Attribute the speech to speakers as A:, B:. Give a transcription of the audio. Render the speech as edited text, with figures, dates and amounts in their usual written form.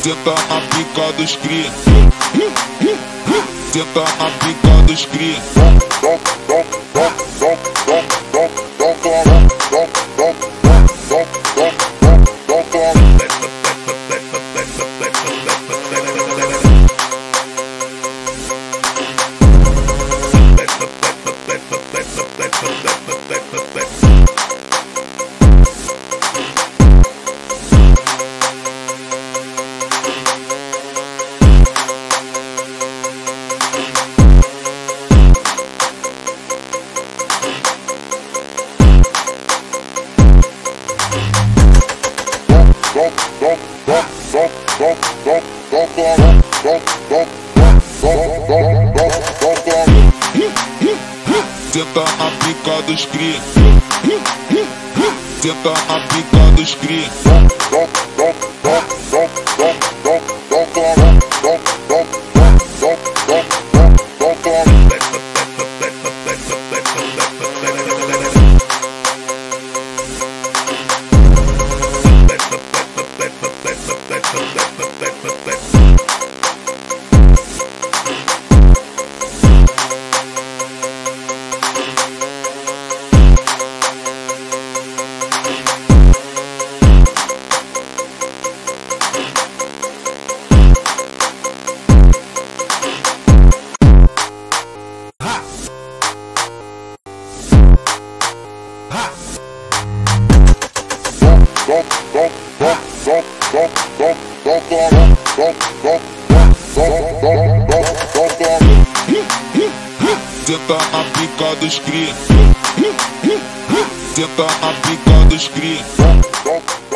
A: Senta na pica dos cria. Senta na pica dos cria. Senta na pica dos cria. Senta na pica dos cria. Senta na pica dos cria. Senta na pica dos cria.